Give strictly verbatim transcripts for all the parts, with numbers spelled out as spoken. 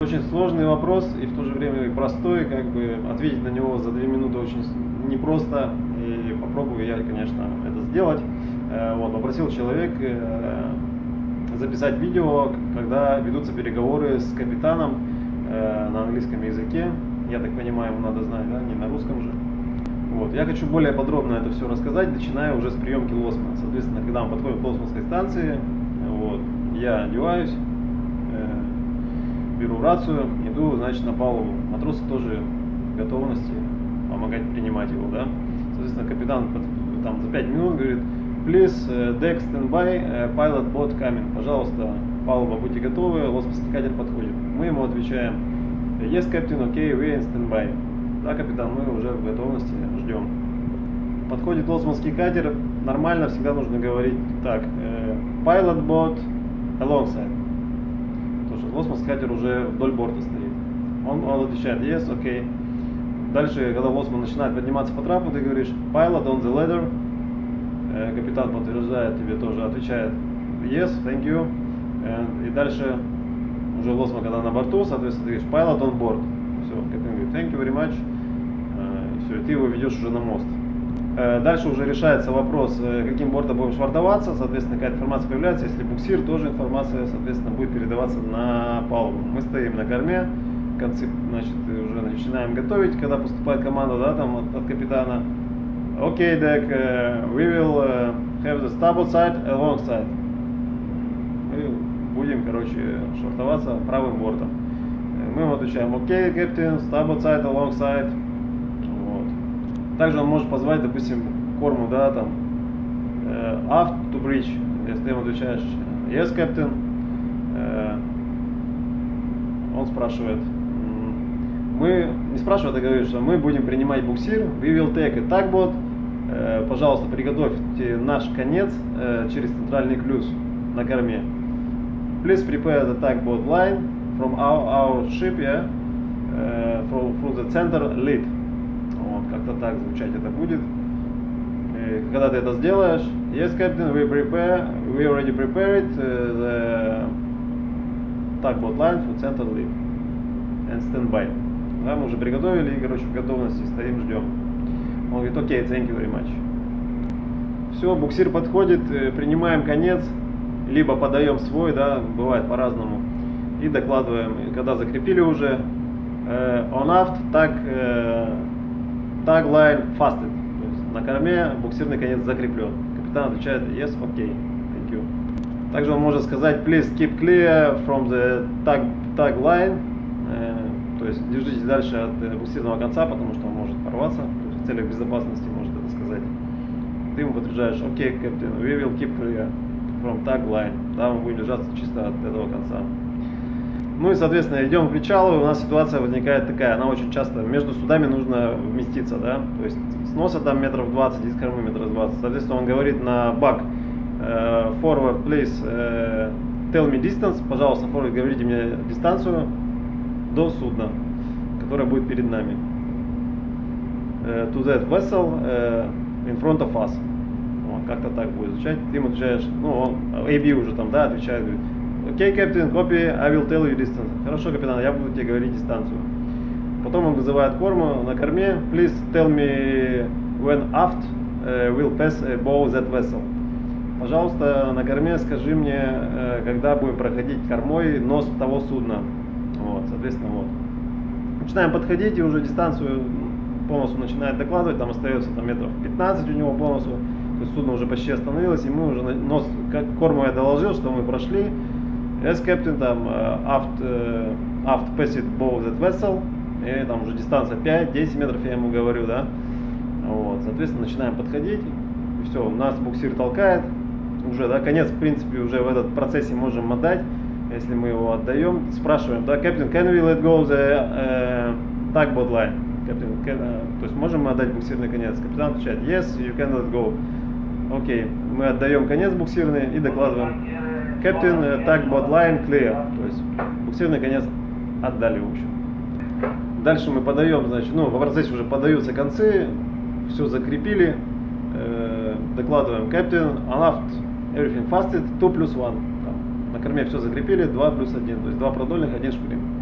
Очень сложный вопрос и в то же время простой, как бы ответить на него за две минуты очень непросто, и попробую я, конечно, это сделать. Вот, попросил человек записать видео, когда ведутся переговоры с капитаном на английском языке. Я так понимаю, ему надо знать, да, не на русском же. Вот. Я хочу более подробно это все рассказать, начиная уже с приемки лоцмана. Соответственно, когда мы подходим к лоцманской станции, вот, я одеваюсь, э, беру рацию, иду, значит, на палубу. Матросы тоже в готовности помогать принимать его, да. Соответственно, капитан там за пять минут говорит: please, deck standby, pilot boat coming. Пожалуйста, палуба, будьте готовы, лоцманский катер подходит. Мы ему отвечаем: yes, captain, okay, we in standby. Да, капитан, мы уже в готовности, ждем. Подходит лоцманский катер, нормально, всегда нужно говорить так: pilot boat alongside. Потому что лоцманский катер уже вдоль борта стоит. Он, он отвечает: yes, okay. Дальше, когда лоцман начинает подниматься по трапу, ты говоришь: pilot on the ladder. Капитан подтверждает, тебе тоже отвечает: yes, thank you. И дальше уже лоцман, когда на борту, соответственно, ты говоришь: pilot on board. Все, капитан говорит: thank you very much. И все, и ты его ведешь уже на мост. Дальше уже решается вопрос, каким бортом будем швартоваться. Соответственно, какая информация появляется. Если буксир, тоже информация, соответственно, будет передаваться на палубу. Мы стоим на корме, в конце, значит, уже начинаем готовить, когда поступает команда, да, там от, от капитана. Okay, deck, uh, we will uh, have the starboard side alongside. Мы будем, короче, швартоваться правым бортом. Мы ему отвечаем: okay, captain, starboard side alongside. Вот. Также он может позвать, допустим, корму, да, там, uh, aft to bridge. Если ты ему отвечаешь: yes, captain, uh, он спрашивает, мы не спрашивает, а говорит, что мы будем принимать буксир. We will take a tugboat. Пожалуйста, приготовьте наш конец через центральный клюз на корме. Please prepare the tugboat line from our, our ship, yeah, from, from the center lead. Вот, как-то так звучать это будет. И когда ты это сделаешь: yes, captain, we prepare, we already prepared the tugboat line from center lead and stand by. Да, мы уже приготовили и, короче, в готовности стоим, ждем. Он говорит: окей, okay, thank you very much. Все, буксир подходит, принимаем конец, либо подаем свой, да, бывает по-разному, и докладываем. Когда закрепили уже, э, on aft, tag, э, tag line fasted. То есть на корме буксирный конец закреплен. Капитан отвечает: yes, okay, thank you. Также он может сказать: please keep clear from the tag, tag line. Э, то есть держитесь дальше от буксирного конца, потому что он может порваться. В целях безопасности может это сказать. Ты ему подтверждаешь: окей, okay, captain, we will keep clear from tag line. Да, мы будем держаться чисто от этого конца. Ну и, соответственно, идем к причалу, и у нас ситуация возникает такая, она очень часто, между судами нужно вместиться, да, то есть с носа там метров двадцать, из кормы метров двадцать. Соответственно, он говорит на бак: uh, forward, please, uh, tell me distance, пожалуйста, forward, говорите мне дистанцию до судна, которое будет перед нами. To that vessel uh, in front of us. Вот, как-то так будет звучать. Ты ему отвечаешь, ну, он, эй би уже там, да, отвечает, говорит: окей, okay, captain, copy, I will tell you distance. Хорошо, капитан, я буду тебе говорить дистанцию. Потом он вызывает корму на корме: please tell me when aft uh, will pass above that vessel. Пожалуйста, на корме скажи мне, uh, когда будем проходить кормой нос того судна. Вот, соответственно, вот. Начинаем подходить, и уже дистанцию по носу начинает докладывать, там остается там, метров пятнадцать у него по носу, то есть судно уже почти остановилось, и мы уже нос, как корму я доложил, что мы прошли. Yes, captain, там aft, uh, aft passed above that vessel, и там уже дистанция пять-десять метров, я ему говорю, да. Вот, соответственно, начинаем подходить, и все, нас буксир толкает, уже, да, конец, в принципе, уже в этот процессе можем отдать, если мы его отдаем, спрашиваем: да, captain, can we let go the uh, tugboat line? Капитан, то есть можем мы отдать буксирный конец? Капитан отвечает: yes, you can let go. Окей, okay. Мы отдаем конец буксирный и докладываем: Captain, tugboat line clear. То есть буксирный конец отдали, в общем. Дальше мы подаем, значит, ну, в процессе уже подаются концы, все закрепили, э, докладываем: Captain, on aft, everything fasted, two plus one. Там, на корме все закрепили, два плюс один, то есть два продольных, один шпринг. И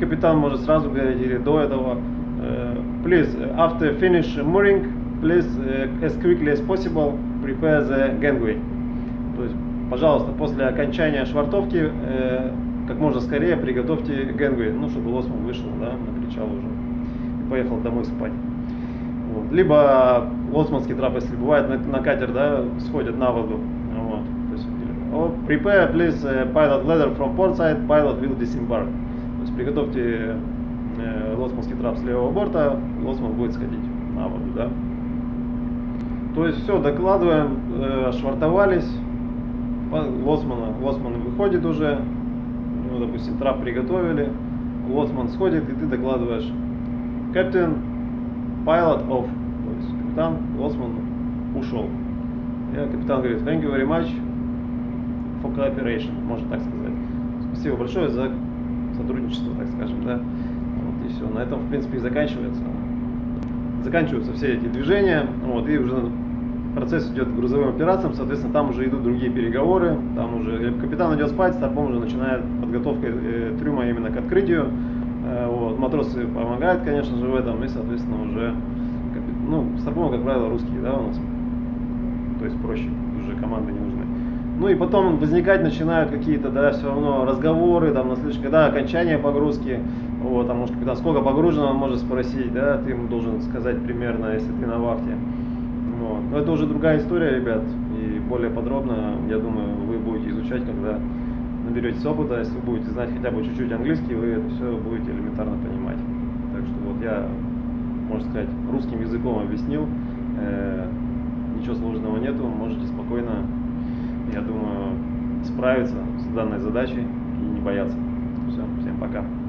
капитан может сразу говорить, или до этого, please, after finish mooring, please, as quickly as possible, prepare the gangway. То есть, пожалуйста, после окончания швартовки, как можно скорее приготовьте gangway, ну, чтобы лоцман вышел, да, на причал уже и поехал домой спать. Вот. Либо лоцманский трап, если бывает на, на катер, да, сходят на воду. Вот. То есть, oh, prepare, please, pilot ladder from port side, pilot will disembark. То есть приготовьте э, лоцманский трап с левого борта, лоцман будет сходить на воду, да. То есть все, докладываем, э, швартовались, лоцмана, лоцман выходит уже, ну, допустим, трап приготовили, лоцман сходит, и ты докладываешь, Captain, pilot off, то есть капитан, лоцман ушел. И капитан говорит, thank you very much for cooperation, можно так сказать. Спасибо большое за сотрудничество, так скажем, да. Вот, и все, на этом, в принципе, и заканчивается. Заканчиваются все эти движения, вот, и уже процесс идет к грузовым операциям, соответственно, там уже идут другие переговоры, там уже капитан идет спать, старпом уже начинает подготовка э, трюма именно к открытию, э, вот, матросы помогают, конечно же, в этом, и, соответственно, уже, ну, старпом, как правило, русские, да, у нас, то есть проще, уже команды не нужны. Ну и потом возникать начинают какие-то, да, все равно разговоры, там, на следующий, когда окончание погрузки, вот, там, может, капитан, сколько погружено, он может спросить, да, ты ему должен сказать примерно, если ты на вахте. Вот. Но это уже другая история, ребят, и более подробно, я думаю, вы будете изучать, когда наберетесь опыта, если вы будете знать хотя бы чуть-чуть английский, вы это все будете элементарно понимать. Так что вот я, можно сказать, русским языком объяснил, э, ничего сложного нету, можете спокойно, я думаю, справиться с данной задачей и не бояться. Все, всем пока.